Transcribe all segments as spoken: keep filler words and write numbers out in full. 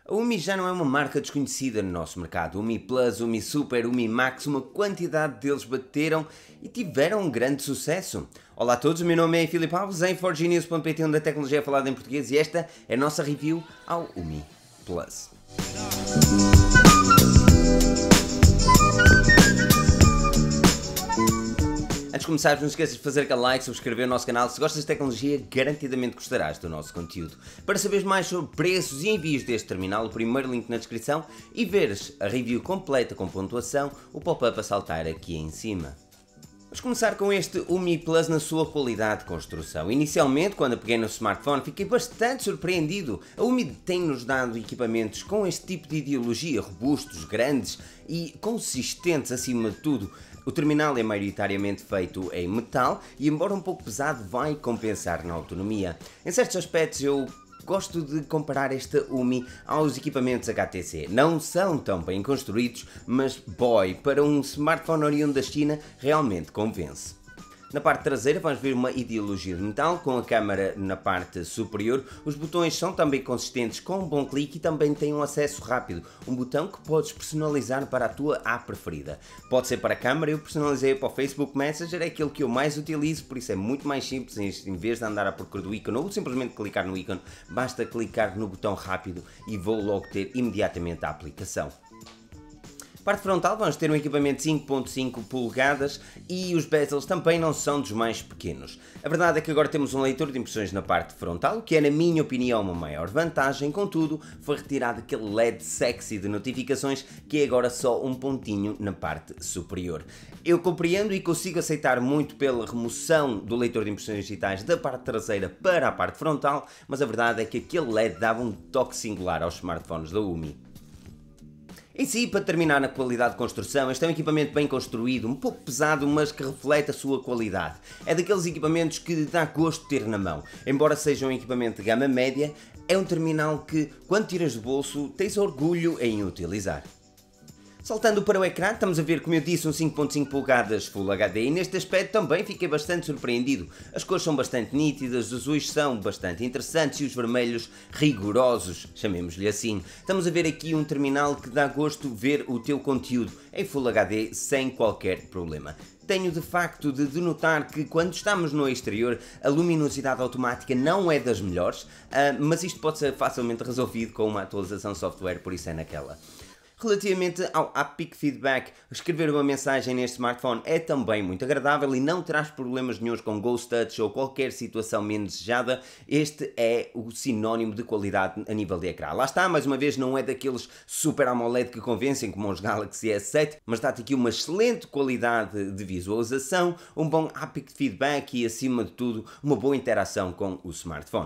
A Umi já não é uma marca desconhecida no nosso mercado. Umi Plus, Umi Super, Umi Max, uma quantidade deles bateram e tiveram um grande sucesso. Olá a todos, o meu nome é Filipe Alves, em four G news ponto pt, onde a tecnologia é falada em português, e esta é a nossa review ao Umi Plus. Antes de começar, não esqueças de fazer aquele like, subscrever o nosso canal. Se gostas de tecnologia, garantidamente gostarás do nosso conteúdo. Para saberes mais sobre preços e envios deste terminal, o primeiro link na descrição, e veres a review completa com pontuação, o pop-up a saltar aqui em cima. Vamos começar com este Umi Plus na sua qualidade de construção. Inicialmente, quando eu peguei no smartphone, fiquei bastante surpreendido. A Umi tem-nos dado equipamentos com este tipo de ideologia, robustos, grandes e consistentes acima de tudo. O terminal é maioritariamente feito em metal e, embora um pouco pesado, vai compensar na autonomia. Em certos aspectos eu gosto de comparar esta Umi aos equipamentos H T C. Não são tão bem construídos, mas boy, para um smartphone oriundo da China realmente convence. Na parte traseira vamos ver uma ideologia de metal com a câmara na parte superior. Os botões são também consistentes com um bom clique e também têm um acesso rápido. Um botão que podes personalizar para a tua app preferida. Pode ser para a câmara, eu personalizei para o Facebook Messenger, é aquele que eu mais utilizo, por isso é muito mais simples. Em vez de andar à procura do ícone ou simplesmente clicar no ícone, basta clicar no botão rápido e vou logo ter imediatamente a aplicação. Parte frontal vamos ter um equipamento de cinco ponto cinco polegadas e os bezels também não são dos mais pequenos. A verdade é que agora temos um leitor de impressões na parte frontal, o que é na minha opinião uma maior vantagem, contudo foi retirado aquele L E D sexy de notificações que é agora só um pontinho na parte superior. Eu compreendo e consigo aceitar muito pela remoção do leitor de impressões digitais da parte traseira para a parte frontal, mas a verdade é que aquele L E D dava um toque singular aos smartphones da Umi. Em si, para terminar na qualidade de construção, este é um equipamento bem construído, um pouco pesado, mas que reflete a sua qualidade. É daqueles equipamentos que dá gosto de ter na mão. Embora seja um equipamento de gama média, é um terminal que, quando tiras do bolso, tens orgulho em utilizar. Saltando para o ecrã, estamos a ver, como eu disse, um cinco ponto cinco polegadas Full H D e neste aspecto também fiquei bastante surpreendido. As cores são bastante nítidas, os azuis são bastante interessantes e os vermelhos rigorosos, chamemos-lhe assim. Estamos a ver aqui um terminal que dá gosto ver o teu conteúdo em Full H D sem qualquer problema. Tenho de facto de denotar que quando estamos no exterior a luminosidade automática não é das melhores, mas isto pode ser facilmente resolvido com uma atualização de software, por isso é naquela. Relativamente ao Haptic Feedback, escrever uma mensagem neste smartphone é também muito agradável e não traz problemas nenhuns com Ghost Touch ou qualquer situação menos desejada. Este é o sinónimo de qualidade a nível de ecrã. Lá está, mais uma vez, não é daqueles Super AMOLED que convencem como os Galaxy S sete, mas dá-te aqui uma excelente qualidade de visualização, um bom Haptic Feedback e, acima de tudo, uma boa interação com o smartphone.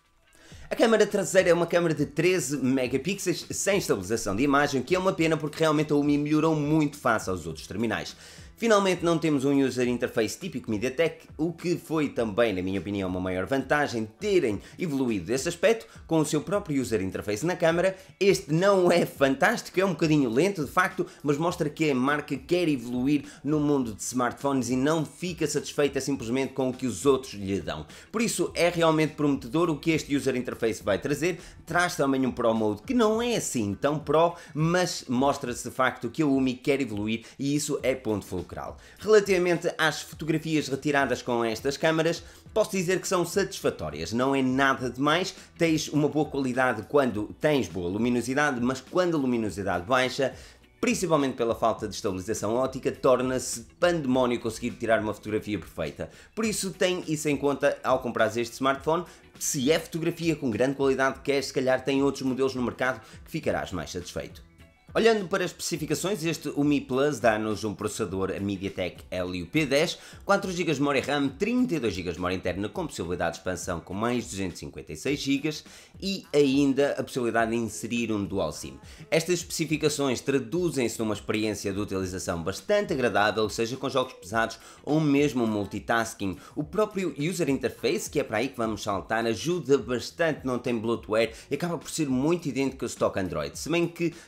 A câmara traseira é uma câmara de treze megapixels sem estabilização de imagem, que é uma pena porque realmente a Umi melhorou muito face aos outros terminais. Finalmente não temos um user interface típico MediaTek, o que foi também, na minha opinião, uma maior vantagem terem evoluído desse aspecto, com o seu próprio user interface na câmara. Este não é fantástico, é um bocadinho lento de facto, mas mostra que a marca quer evoluir no mundo de smartphones e não fica satisfeita simplesmente com o que os outros lhe dão. Por isso é realmente prometedor o que este user interface vai trazer. Traz também um Pro Mode que não é assim tão Pro, mas mostra-se de facto que a Umi quer evoluir e isso é ponto fulcral. Relativamente às fotografias retiradas com estas câmaras, posso dizer que são satisfatórias, não é nada demais, tens uma boa qualidade quando tens boa luminosidade, mas quando a luminosidade baixa, principalmente pela falta de estabilização óptica, torna-se pandemónio conseguir tirar uma fotografia perfeita. Por isso tem isso em conta ao comprar este smartphone. Se é fotografia com grande qualidade que queres, se calhar tem outros modelos no mercado que ficarás mais satisfeito. Olhando para as especificações, este Umi Plus dá-nos um processador MediaTek Helio P dez, quatro gigas de memória RAM, trinta e dois gigas de memória interna com possibilidade de expansão com mais duzentos e cinquenta e seis gigas e ainda a possibilidade de inserir um Dual SIM. Estas especificações traduzem-se numa experiência de utilização bastante agradável, seja com jogos pesados ou mesmo multitasking. O próprio User Interface, que é para aí que vamos saltar, ajuda bastante, não tem bloatware e acaba por ser muito idêntico ao stock Android, se bem que não é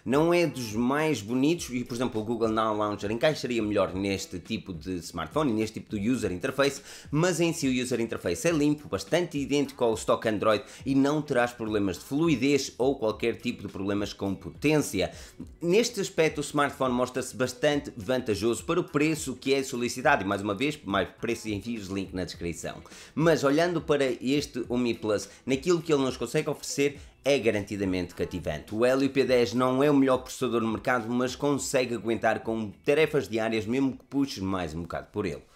dos mais bonitos e, por exemplo, o Google Now Launcher encaixaria melhor neste tipo de smartphone e neste tipo de user interface, mas em si o user interface é limpo, bastante idêntico ao stock Android e não terás problemas de fluidez ou qualquer tipo de problemas com potência. Neste aspecto o smartphone mostra-se bastante vantajoso para o preço que é solicitado e, mais uma vez, mais preço e envios, link na descrição. Mas olhando para este Mi Plus, naquilo que ele nos consegue oferecer, é garantidamente cativante. O Helio P dez não é o melhor processador no mercado, mas consegue aguentar com tarefas diárias, mesmo que puxes mais um bocado por ele.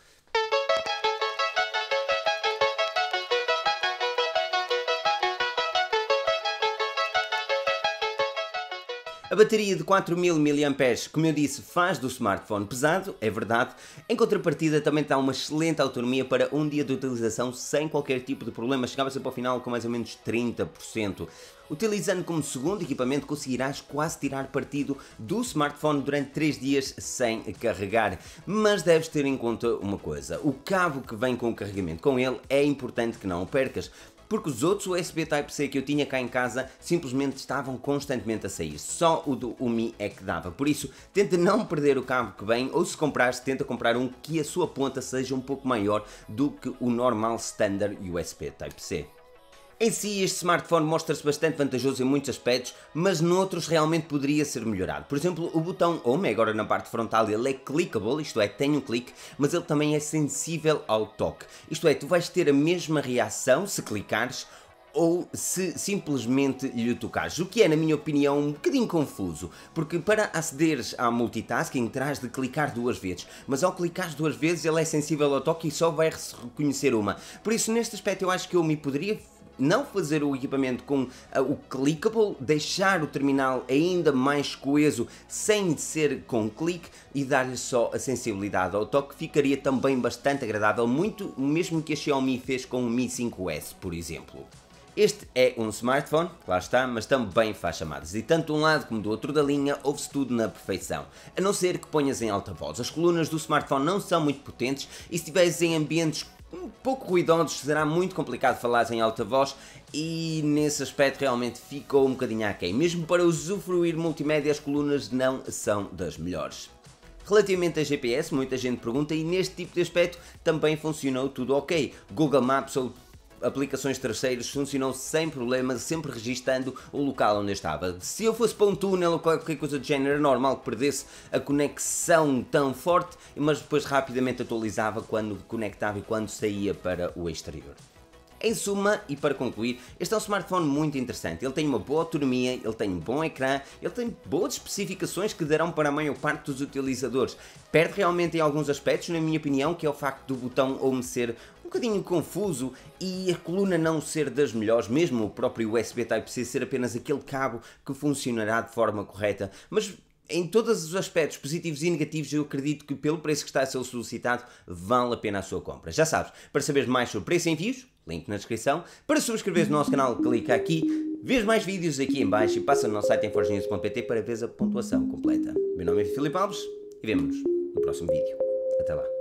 A bateria de quatro mil miliampères-hora, como eu disse, faz do smartphone pesado, é verdade. Em contrapartida também dá uma excelente autonomia para um dia de utilização sem qualquer tipo de problema. Chegava-se para o final com mais ou menos trinta por cento. Utilizando como segundo equipamento conseguirás quase tirar partido do smartphone durante três dias sem carregar. Mas deves ter em conta uma coisa, o cabo que vem com o carregamento com ele é importante que não o percas. Porque os outros U S B Type-C que eu tinha cá em casa simplesmente estavam constantemente a sair. Só o do Mi é que dava. Por isso, tenta não perder o cabo que vem, ou se comprares, tenta comprar um que a sua ponta seja um pouco maior do que o normal standard U S B Type-C. Em si, este smartphone mostra-se bastante vantajoso em muitos aspectos, mas noutros realmente poderia ser melhorado. Por exemplo, o botão Home, agora na parte frontal, ele é clickable, isto é, tem um clique, mas ele também é sensível ao toque. Isto é, tu vais ter a mesma reação se clicares ou se simplesmente lhe tocares, o que é, na minha opinião, um bocadinho confuso, porque para acederes ao multitasking terás de clicar duas vezes, mas ao clicar duas vezes ele é sensível ao toque e só vai reconhecer uma. Por isso, neste aspecto, eu acho que eu me poderia não fazer o equipamento com uh, o clickable, deixar o terminal ainda mais coeso sem ser com clique e dar-lhe só a sensibilidade ao toque, ficaria também bastante agradável, muito o mesmo que a Xiaomi fez com o Mi cinco S, por exemplo. Este é um smartphone, lá está, mas também faz chamadas, e tanto de um lado como do outro da linha ouve-se tudo na perfeição, a não ser que ponhas em alta voz. As colunas do smartphone não são muito potentes e se estiveres em ambientes um pouco ruidosos será muito complicado falar em alta voz e nesse aspecto realmente ficou um bocadinho aquém. Mesmo para usufruir multimédia as colunas não são das melhores. Relativamente a G P S, muita gente pergunta e neste tipo de aspecto também funcionou tudo ok. Google Maps ou aplicações terceiras funcionou sem problema, sempre registando o local onde eu estava. Se eu fosse para um túnel ou qualquer coisa do género, era normal que perdesse a conexão tão forte, mas depois rapidamente atualizava quando conectava e quando saía para o exterior. Em suma, e para concluir, este é um smartphone muito interessante. Ele tem uma boa autonomia, ele tem um bom ecrã, ele tem boas especificações que darão para a maior parte dos utilizadores. Perde realmente em alguns aspectos, na minha opinião, que é o facto do botão Home ser um bocadinho confuso e a coluna não ser das melhores, mesmo o próprio U S B Type-C ser apenas aquele cabo que funcionará de forma correta, mas em todos os aspectos positivos e negativos eu acredito que pelo preço que está a ser solicitado vale a pena a sua compra. Já sabes, para saberes mais sobre preço e envios, link na descrição. Para subscreveres no nosso canal, clica aqui, vês mais vídeos aqui em baixo e passa no nosso site em forge news ponto pt para veres a pontuação completa. Meu nome é Filipe Alves e vemo-nos no próximo vídeo. Até lá.